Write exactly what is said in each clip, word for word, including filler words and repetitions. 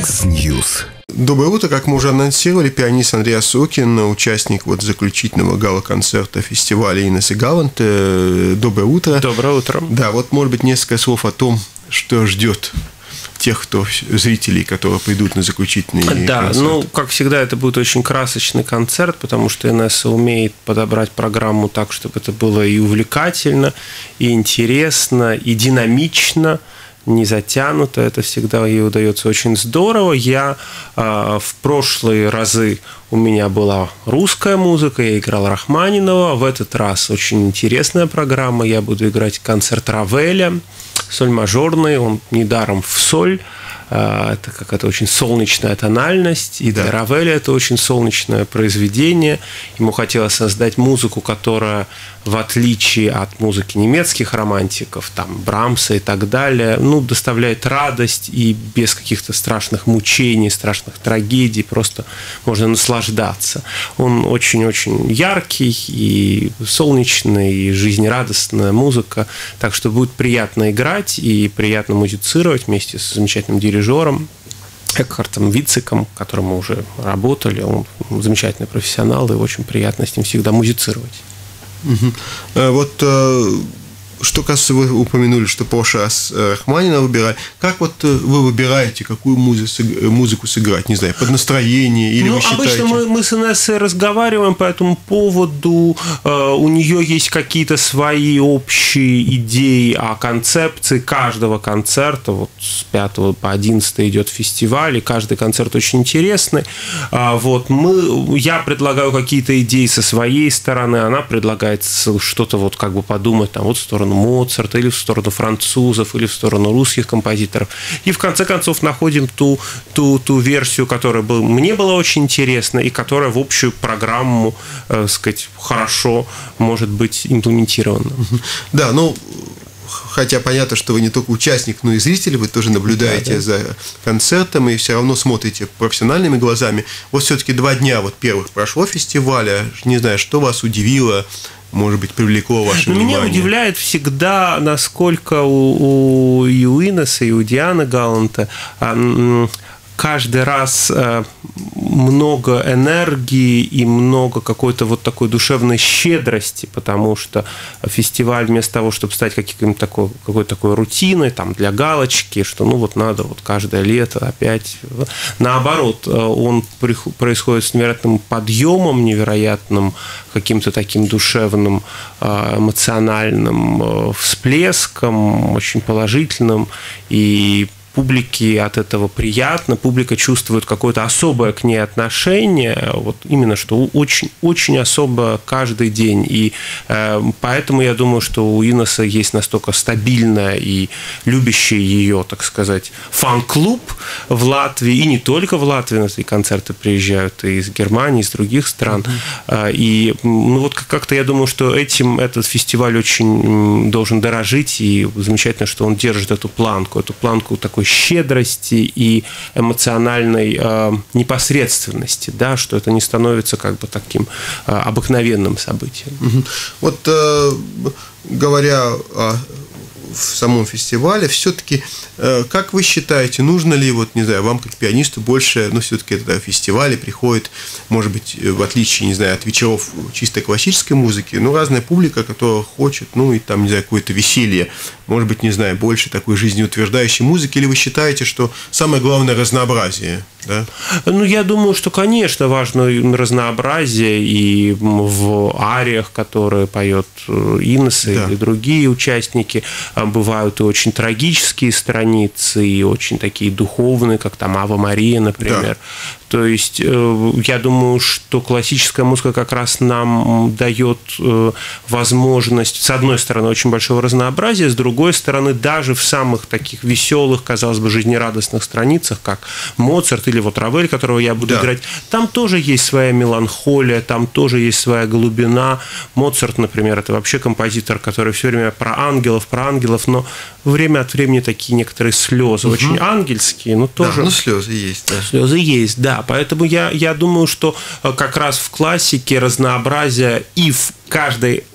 Яндекс.Ньюс. Доброе утро. Как мы уже анонсировали, пианист Андрей Осокин, участник вот заключительного гала-концерта фестиваля Инессы Галланд. Доброе утро. Доброе утро. Да, вот, может быть, несколько слов о том, что ждет тех, кто зрителей, которые придут на заключительный да, концерт. Ну, как всегда, это будет очень красочный концерт, потому что Инесса умеет подобрать программу так, чтобы это было и увлекательно, и интересно, и динамично, не затянуто. Это всегда ей удается очень здорово. Я э, в прошлые разы у меня была русская музыка, я играл Рахманинова. В этот раз очень интересная программа. Я буду играть концерт Равеля, соль мажорный, он недаром в соль. Это какая-то очень солнечная тональность, и для да. Равеля это очень солнечное произведение. Ему хотелось создать музыку, которая, в отличие от музыки немецких романтиков, там, Брамса и так далее, ну, доставляет радость и без каких-то страшных мучений, страшных трагедий, просто можно наслаждаться. Он очень-очень яркий и солнечный, и жизнерадостная музыка, так что будет приятно играть и приятно музицировать вместе с замечательным дирижером Экхартом Вициком, которым мы уже работали. Он замечательный профессионал, и очень приятно с ним всегда музицировать. Угу. А вот что касается, вы упомянули, что в прошлый раз Рахманинова выбирали. Как вот вы выбираете, какую музыку сыграть? Не знаю, под настроение или ну, вы считаете? Обычно мы, мы с Инессой разговариваем по этому поводу. У нее есть какие-то свои общие идеи о концепции каждого концерта. Вот с пятого по одиннадцатое идет фестиваль, и каждый концерт очень интересный. Вот мы, я предлагаю какие-то идеи со своей стороны, она предлагает что-то вот как бы подумать там вот в сторону Моцарта, или в сторону французов, или в сторону русских композиторов. И в конце концов находим ту, ту, ту версию, которая был, мне была очень интересна, и которая в общую программу, э, сказать, хорошо может быть имплементирована. Да, ну, хотя понятно, что вы не только участник, но и зритель, вы тоже наблюдаете да, да. за концертом и все равно смотрите профессиональными глазами. Вот все-таки два дня вот первых прошло фестиваля. Не знаю, что вас удивило, может быть, привлекло ваше Но внимание? Меня удивляет всегда, насколько у, у, и у Инессы, и у Дианы Галланд каждый раз много энергии и много какой-то вот такой душевной щедрости, потому что фестиваль вместо того, чтобы стать каким-то такой, какой-то такой рутиной там, для галочки, что ну вот надо вот каждое лето опять... Наоборот, он происходит с невероятным подъемом, невероятным каким-то таким душевным, эмоциональным всплеском, очень положительным, и публике от этого приятно, публика чувствует какое-то особое к ней отношение, вот именно что очень, очень особо каждый день. И э, поэтому я думаю, что у Инессы есть настолько стабильная и любящая ее, так сказать, фан-клуб в Латвии, и не только в Латвии, на эти концерты приезжают и из Германии, и из других стран. Mm-hmm. И ну, вот как-то я думаю, что этим этот фестиваль очень должен дорожить, и замечательно, что он держит эту планку, эту планку такой щедрости и эмоциональной э, непосредственности, да, что это не становится как бы таким э, обыкновенным событием. Угу. Вот э, говоря о в самом фестивале, все-таки, э, как вы считаете, нужно ли, вот, не знаю, вам как пианисту больше, ну, все-таки это фестивали приходит, может быть, в отличие, не знаю, от вечеров чисто классической музыки, ну, разная публика, которая хочет, ну, и там, не знаю, какое-то веселье, может быть, не знаю, больше такой жизнеутверждающей музыки, или вы считаете, что самое главное разнообразие? Да? Ну, я думаю, что, конечно, важно разнообразие и в ариях, которые поет Инесса, да. или другие участники. Бывают и очень трагические страницы, и очень такие духовные, как там «Ава Мария», например. Да. То есть я думаю, что классическая музыка как раз нам дает возможность, с одной стороны, очень большого разнообразия, с другой стороны, даже в самых таких веселых, казалось бы, жизнерадостных страницах, как Моцарт или вот Равель, которого я буду да. играть, там тоже есть своя меланхолия, там тоже есть своя глубина. Моцарт, например, это вообще композитор, который все время про ангелов, про ангелов, но время от времени такие некоторые слезы, угу. очень ангельские, но тоже... Да, ну слезы есть, да. Слезы есть, да. Поэтому я, я думаю, что как раз в классике разнообразие и в каждой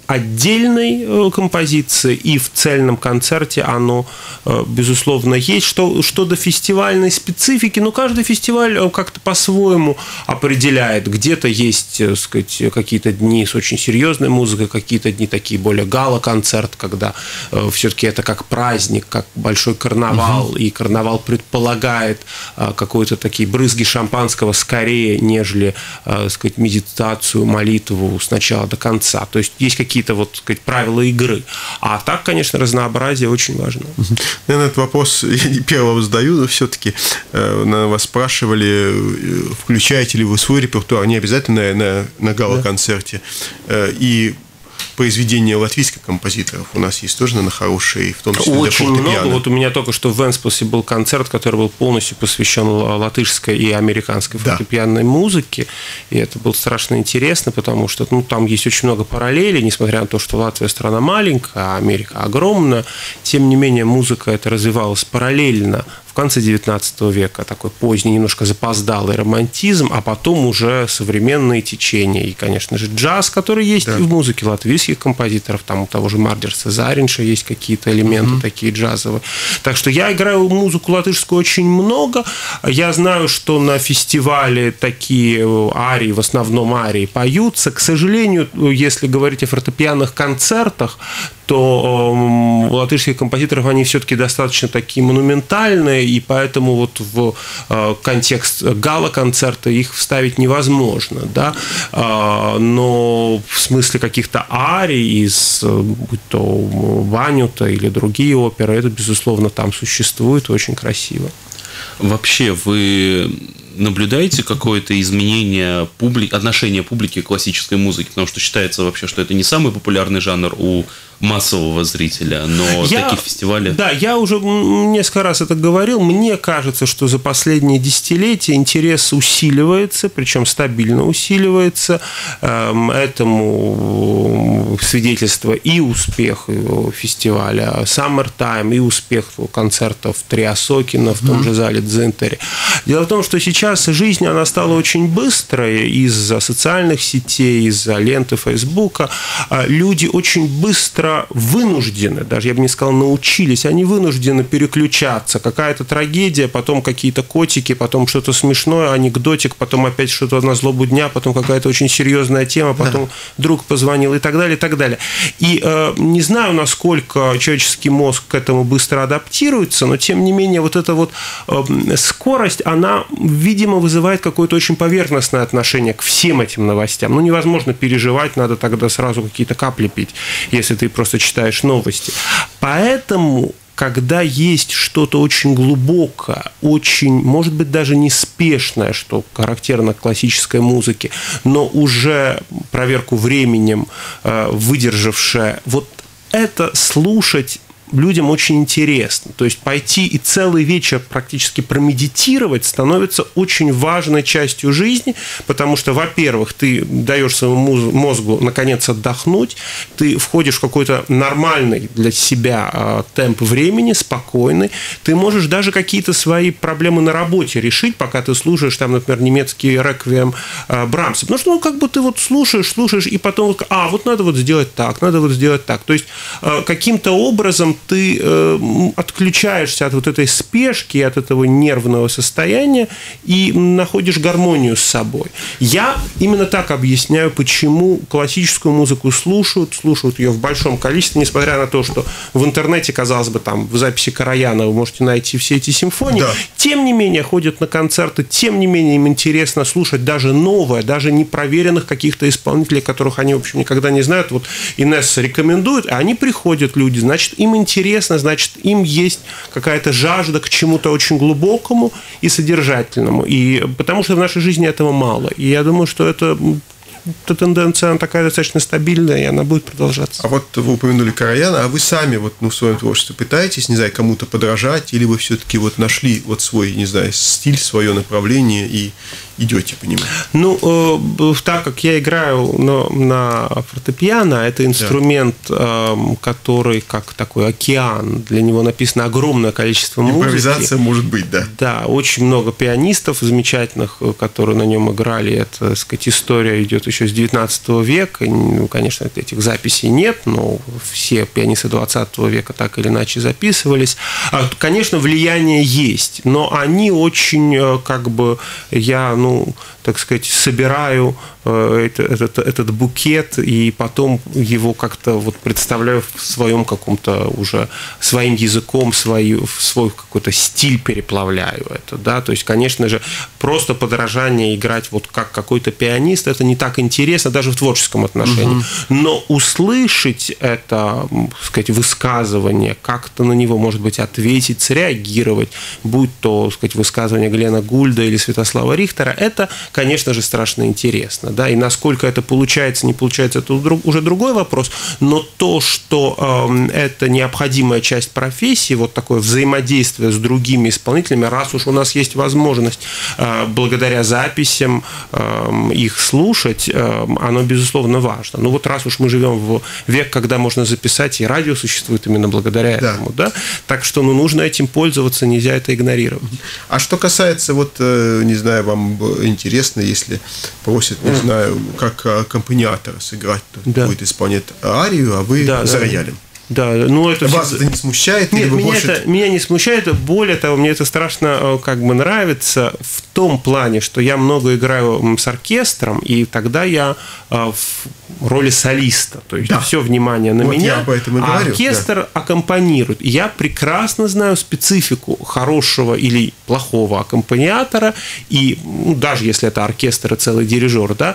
отдельной композиции, и в цельном концерте оно, безусловно, есть. Что, что до фестивальной специфики, ну, каждый фестиваль как-то по-своему определяет. Где-то есть, так сказать, какие-то дни с очень серьезной музыкой, какие-то дни такие более гала-концерт, когда все-таки это как праздник, как большой карнавал, угу. и карнавал предполагает какой-то такие брызги шампанского скорее, нежели, так сказать, медитацию, молитву с начала до конца. То есть есть какие-то вот, так сказать, правила игры. А так, конечно, разнообразие очень важно. Наверное, этот вопрос я не первого задаю, но все-таки вас спрашивали, включаете ли вы свой репертуар, не обязательно на, на гала-концерте, да. и произведения латвийских композиторов у нас есть тоже, наверное, хорошие, в том числе для очень фортепиано. много. Вот у меня только что в Венспилсе был концерт, который был полностью посвящен латышской и американской фортепианной да. музыке, и это было страшно интересно, потому что ну, там есть очень много параллелей, несмотря на то, что Латвия страна маленькая, а Америка огромная, тем не менее музыка эта развивалась параллельно в конце девятнадцатого века, такой поздний, немножко запоздалый романтизм, а потом уже современные течения. И, конечно же, джаз, который есть да. и в музыке латвийских композиторов, там у того же Мардерса Заринша есть какие-то элементы mm-hmm. такие джазовые. Так что я играю музыку латышскую очень много. Я знаю, что на фестивале такие арии, в основном арии, поются. К сожалению, если говорить о фортепианных концертах, то у латышских композиторов они все-таки достаточно такие монументальные, и поэтому вот в контекст гала-концерта их вставить невозможно, да? Но в смысле каких-то арий из, будь то Ванюта или другие оперы, это, безусловно, там существует, очень красиво. Вообще, вы наблюдаете какое-то изменение публи... отношения публики к классической музыке? Потому что считается вообще, что это не самый популярный жанр у массового зрителя, но я, такие фестивали... Да, я уже несколько раз это говорил. Мне кажется, что за последние десятилетия интерес усиливается, причем стабильно усиливается. Этому свидетельство и успех фестиваля Summertime, и успех концертов Триасокина в том же зале Дзинтери. Дело в том, что сейчас жизнь, она стала очень быстрая из-за социальных сетей, из-за ленты Фейсбука. Люди очень быстро вынуждены, даже я бы не сказал научились, они вынуждены переключаться. Какая-то трагедия, потом какие-то котики, потом что-то смешное, анекдотик, потом опять что-то на злобу дня, потом какая-то очень серьезная тема, потом да. друг позвонил и так далее, и так далее. И э, не знаю, насколько человеческий мозг к этому быстро адаптируется, но тем не менее вот эта вот э, скорость, она, видимо, вызывает какое-то очень поверхностное отношение к всем этим новостям. Ну, невозможно переживать, надо тогда сразу какие-то капли пить, если ты просто читаешь новости. Поэтому, когда есть что-то очень глубокое, очень, может быть, даже неспешное, что характерно классической музыке, но уже проверку временем выдержавшее, вот это слушать людям очень интересно. То есть пойти и целый вечер практически промедитировать становится очень важной частью жизни, потому что, во-первых, ты даешь своему мозгу наконец отдохнуть, ты входишь в какой-то нормальный для себя темп времени, спокойный, ты можешь даже какие-то свои проблемы на работе решить, пока ты слушаешь, там, например, немецкий реквием Брамса. Потому что, ну, как бы ты вот слушаешь, слушаешь, и потом, а, вот надо вот сделать так, надо вот сделать так. То есть каким-то образом ты э, отключаешься от вот этой спешки, от этого нервного состояния и находишь гармонию с собой. Я именно так объясняю, почему классическую музыку слушают, слушают ее в большом количестве, несмотря на то, что в интернете, казалось бы, там в записи Караяна вы можете найти все эти симфонии, да. Тем не менее ходят на концерты, тем не менее им интересно слушать даже новое, даже непроверенных каких-то исполнителей, которых они, в общем, никогда не знают. Вот Инесса рекомендует, а они приходят, люди, значит, им интересно, значит, им есть какая-то жажда к чему-то очень глубокому и содержательному. И потому что в нашей жизни этого мало. И я думаю, что это... эта тенденция, она такая достаточно стабильная, и она будет продолжаться. А вот вы упомянули Караяна, а вы сами вот, ну, в своем творчестве пытаетесь, не знаю, кому-то подражать, или вы все-таки вот нашли вот свой, не знаю, стиль, свое направление и идете по нему? Ну, э, так как я играю на, на фортепиано, это инструмент, да. э, который как такой океан, для него написано огромное количество музыки. Импровизация может быть, да. Да, очень много пианистов замечательных, которые на нем играли. Это, так сказать, история идет еще с девятнадцатого века. Ну, конечно, этих записей нет, но все пианисты двадцатого века так или иначе записывались. Конечно, влияние есть, но они очень, как бы, я, ну, так сказать, собираю этот, этот, этот букет и потом его как-то вот представляю в своем каком-то уже, своим языком, свой, свой какой-то стиль переплавляю это, да, то есть, конечно же, просто подражание играть вот как какой-то пианист, это не так интересно даже в творческом отношении, угу. но услышать это, так сказать, высказывание, как-то на него, может быть, ответить, среагировать, будь то, так сказать, высказывание Глена Гульда или Святослава Рихтера, это, конечно же, страшно интересно, да, и насколько это получается, не получается, это уже другой вопрос, но то, что э, это необходимая часть профессии, вот такое взаимодействие с другими исполнителями, раз уж у нас есть возможность э, благодаря записям э, их слушать, э, оно, безусловно, важно. Ну вот раз уж мы живем в век, когда можно записать, и радио существует именно благодаря да. этому, да, так что, ну, нужно этим пользоваться, нельзя это игнорировать. А что касается, вот, не знаю, вам интересно, если просят, не знаю, как аккомпаниатора сыграть, то да. будет исполнять арию, а вы да, за да. роялем. Да, ну это вас это не смущает? Нет, или вы меня, больше... это, меня не смущает. Более того, мне это страшно как бы нравится в том плане, что я много играю с оркестром, и тогда я в роли солиста. То есть да. все внимание на вот меня, я об этом и а говорю, оркестр да. аккомпанирует. И я прекрасно знаю специфику хорошего или плохого аккомпаниатора, и ну, даже если это оркестр и целый дирижер, да,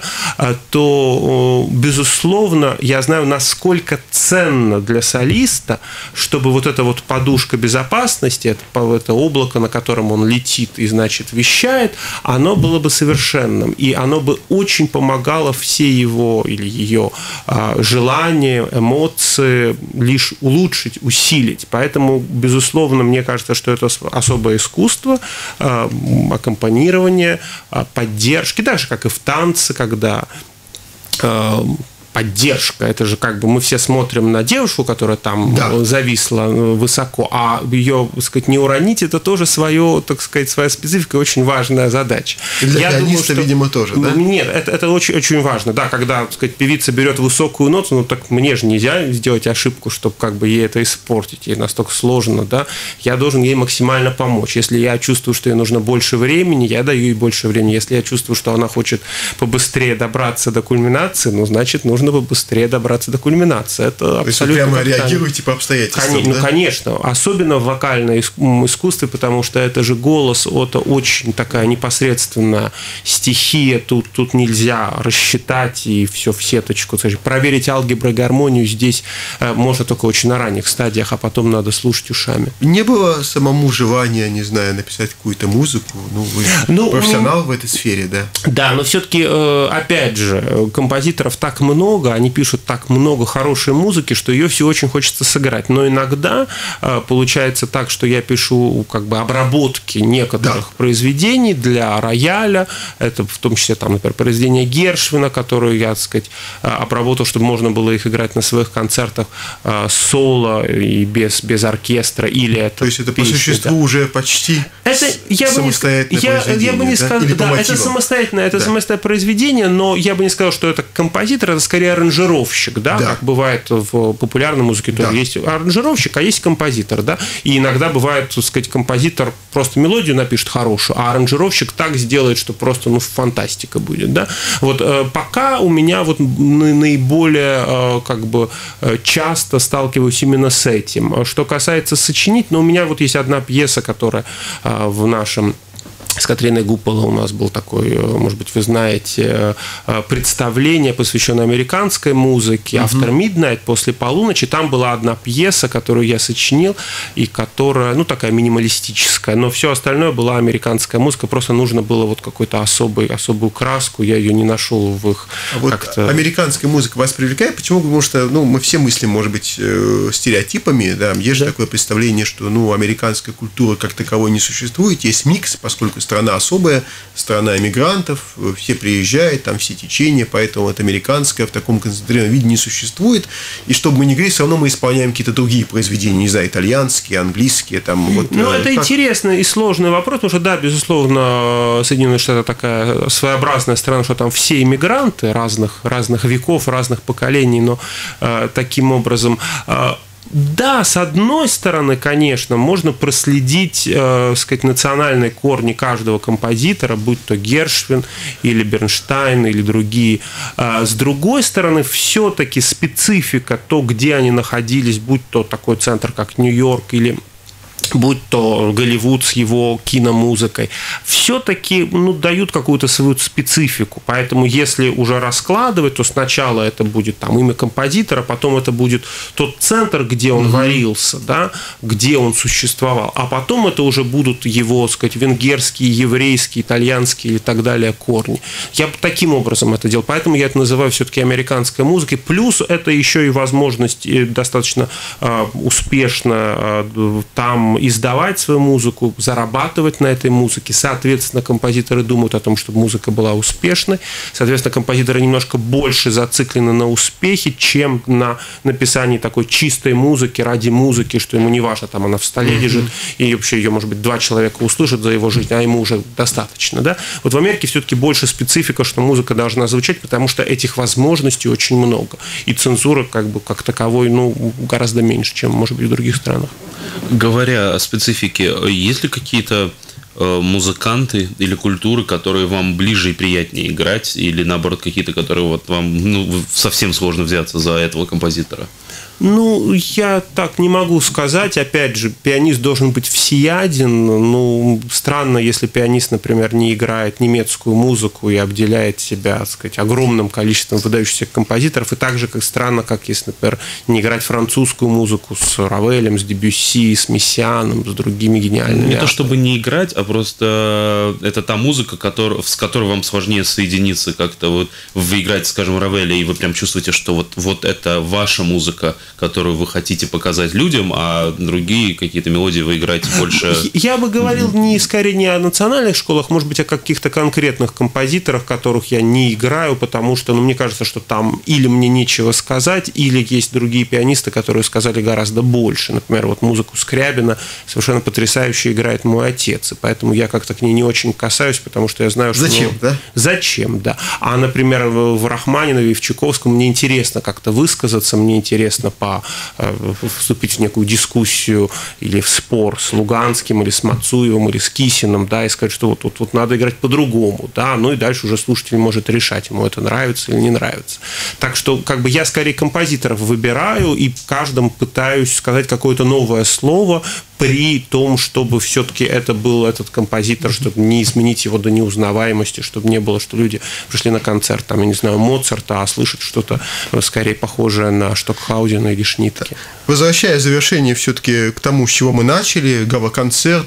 то, безусловно, я знаю, насколько ценно для солиста, чтобы вот эта вот подушка безопасности, это, это облако, на котором он летит и, значит, вещает, оно было бы совершенным, и оно бы очень помогало все его или ее а, желания, эмоции лишь улучшить, усилить. Поэтому, безусловно, мне кажется, что это особое искусство а, аккомпанирования, а, поддержки, так же, как и в танце, когда а, поддержка, это же как бы мы все смотрим на девушку, которая там да. зависла высоко, а ее, так сказать, не уронить, это тоже свое, так сказать, своя специфика, очень важная задача. И для Я пианиста, думаю, что... видимо, тоже, да? Нет, это, это очень, очень важно, да, когда, так сказать, певица берет высокую ноту, ну так мне же нельзя сделать ошибку, чтобы как бы ей это испортить, ей настолько сложно, да, я должен ей максимально помочь. Если я чувствую, что ей нужно больше времени, я даю ей больше времени. Если я чувствую, что она хочет побыстрее добраться до кульминации, ну, значит, нужно бы быстрее добраться до кульминации. Это То абсолютно... есть вы прямо реагируете по обстоятельствам, Кон... да? Ну, конечно. Особенно в вокальном искусстве, потому что это же голос, это очень такая непосредственная стихия. Тут, тут нельзя рассчитать и все в сеточку. Проверить алгебру и гармонию здесь можно только очень на ранних стадиях, а потом надо слушать ушами. Не было самому желания, не знаю, написать какую-то музыку? Ну, вы ну, профессионал ну, в этой сфере, да? Да, но все-таки, опять же, композиторов так много, они пишут так много хорошей музыки, что ее все очень хочется сыграть. Но иногда получается так, что я пишу как бы обработки некоторых да. произведений для рояля. Это в том числе, там, например, произведения Гершвина, которые я, так сказать, обработал, чтобы можно было их играть на своих концертах соло и без, без оркестра. Или это То есть это песни, по существу да. уже почти это, я самостоятельное бы не, произведение. Я, я бы не да? сказал, да, это самостоятельное, это да. самостоятельное произведение, но я бы не сказал, что это композитор, это скорее аранжировщик, да, да. как бывает в популярной музыке тоже да. есть аранжировщик, а есть композитор, да, и иногда бывает, так сказать, композитор просто мелодию напишет хорошую, а аранжировщик так сделает, что просто, ну, фантастика будет, да. Вот пока у меня вот наиболее, как бы, часто сталкиваюсь именно с этим. Что касается сочинить, но у меня вот есть одна пьеса, которая в нашем с Катриной Гупало у нас был такой, может быть, вы знаете, представление, посвященное американской музыке, автор Midnight, после полуночи. Там была одна пьеса, которую я сочинил, и которая, ну, такая минималистическая, но все остальное была американская музыка, просто нужно было вот какую-то особую, особую краску, я ее не нашел в их а вот как-то... Американская музыка вас привлекает? Почему? Потому что, ну, мы все мыслим, может быть, стереотипами, да, есть же да. такое представление, что, ну, американская культура как таковой не существует, есть микс, поскольку страна особая, страна эмигрантов, все приезжают, там все течения, поэтому вот американское в таком концентрированном виде не существует. И чтобы мы не говорили, все равно мы исполняем какие-то другие произведения, не знаю, итальянские, английские. Там, вот, ну, это как... интересный и сложный вопрос, потому что, да, безусловно, Соединенные Штаты такая своеобразная страна, что там все иммигранты разных, разных веков, разных поколений, но э, таким образом... Э, Да, с одной стороны, конечно, можно проследить, э, сказать, национальные корни каждого композитора, будь то Гершвин или Бернштайн или другие. А с другой стороны, все-таки специфика, то, где они находились, будь то такой центр, как Нью-Йорк или будь то Голливуд с его киномузыкой, все-таки ну, дают какую-то свою специфику. Поэтому, если уже раскладывать, то сначала это будет там, имя композитора, потом это будет тот центр, где он угу. варился, да, где он существовал, а потом это уже будут его, так сказать, венгерские, еврейские, итальянские и так далее корни. Я таким образом это делал. Поэтому я это называю все-таки американской музыкой. Плюс это еще и возможность достаточно э, успешно э, там издавать свою музыку, зарабатывать на этой музыке. Соответственно, композиторы думают о том, чтобы музыка была успешной. Соответственно, композиторы немножко больше зациклены на успехе, чем на написании такой чистой музыки ради музыки, что ему не важно, там она в столе mm-hmm. лежит, и вообще ее, может быть, два человека услышат за его жизнь, а ему уже достаточно. Да? Вот в Америке все-таки больше специфика, что музыка должна звучать, потому что этих возможностей очень много. И цензура как бы как таковой ну, гораздо меньше, чем, может быть, в других странах. Говоря о специфике, есть ли какие-то музыканты или культуры, которые вам ближе и приятнее играть, или наоборот какие-то, которые вот вам ну, совсем сложно взяться за этого композитора? Ну, я так не могу сказать. Опять же, пианист должен быть всеяден. Ну, странно, если пианист, например, не играет немецкую музыку и обделяет себя, так сказать, огромным количеством выдающихся композиторов. И так же, как странно, как если, например, не играть французскую музыку с Равелем, с Дебюсси, с Мессианом, с другими гениальными. Не то чтобы не играть, а просто это та музыка, который, с которой вам сложнее соединиться как-то. Вот вы играете, скажем, Равеля, и вы прям чувствуете, что вот, вот это ваша музыка, которую вы хотите показать людям, а другие какие-то мелодии вы играете больше... Я бы говорил не скорее не о национальных школах, может быть, о каких-то конкретных композиторах, которых я не играю, потому что, ну, мне кажется, что там или мне нечего сказать, или есть другие пианисты, которые сказали гораздо больше. Например, вот музыку Скрябина совершенно потрясающе играет мой отец, и поэтому я как-то к ней не очень касаюсь, потому что я знаю, что... Зачем, ну, да? Зачем, да. А, например, в Рахманинове и в Чайковском мне интересно как-то высказаться, мне интересно по вступить в некую дискуссию или в спор с Луганским, или с Мацуевым, или с Кисиным, да, и сказать, что вот тут вот, вот надо играть по-другому, да, ну и дальше уже слушатель может решать, ему это нравится или не нравится. Так что, как бы, я скорее композиторов выбираю и каждому пытаюсь сказать какое-то новое слово, при том, чтобы все-таки это был этот композитор, чтобы не изменить его до неузнаваемости, чтобы не было, что люди пришли на концерт, там, я не знаю, Моцарта, а слышат что-то скорее похожее на Штокхаузена или Шнитке. Возвращаясь в завершение все-таки к тому, с чего мы начали, гала-концерт,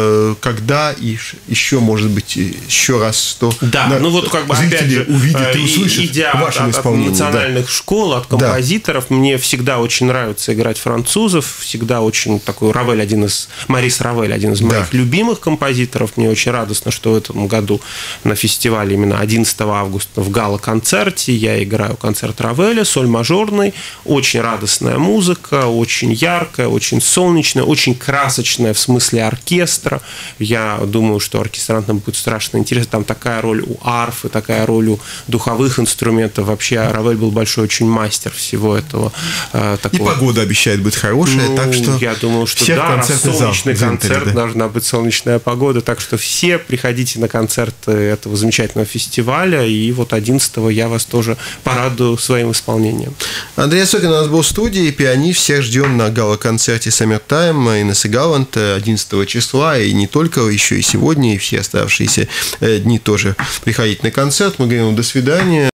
когда и еще, может быть, еще раз, что да, на... ну вот как бы опять же, увидят и услышат идя в вашем от, исполнении. От национальных да. школ, от композиторов, да. мне всегда очень нравится играть французов, всегда очень такой Равель, один из, Марис Равель, один из моих да. любимых композиторов. Мне очень радостно, что в этом году на фестивале именно одиннадцатого августа в гала-концерте я играю концерт Равеля, соль мажорный, очень радостная музыка, очень яркая, очень солнечная, очень красочная в смысле оркестра. Я думаю, что оркестрантам будет страшно интересно. Там такая роль у арфы, такая роль у духовых инструментов. Вообще Равель был большой очень мастер всего этого. Такого. И погода обещает быть хорошая, ну, так что я думаю, что да, раз солнечный зал, концерт, да. должна быть солнечная погода. Так что все приходите на концерт этого замечательного фестиваля. И вот одиннадцатого я вас тоже порадую своим исполнением. Андрей Осокин у нас был в студии, пианист. Всех ждем на гала-концерте Summertime Инессы Галланд одиннадцатого числа, и не только, еще и сегодня, и все оставшиеся дни тоже приходить на концерт. Мы говорим вам до свидания.